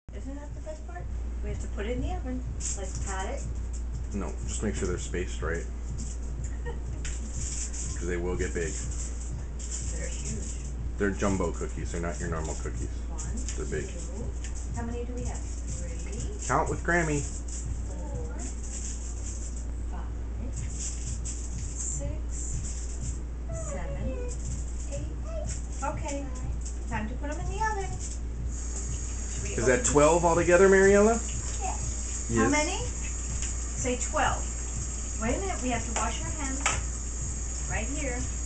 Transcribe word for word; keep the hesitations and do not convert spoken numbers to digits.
Isn't that the best part? We have to put it in the oven. Let's pat it. No, just make sure they're spaced right. Because they will get big. They're huge. They're jumbo cookies. They're not your normal cookies. One, they're big. Two. How many do we have? Three. Count with Grammy. Four. Five. Six. Seven. Eight. Okay. Time to put them in the oven. Is that twelve altogether, Mariella? Yeah. Yes. How many? Say twelve. Wait a minute. We have to wash our hands. Right here.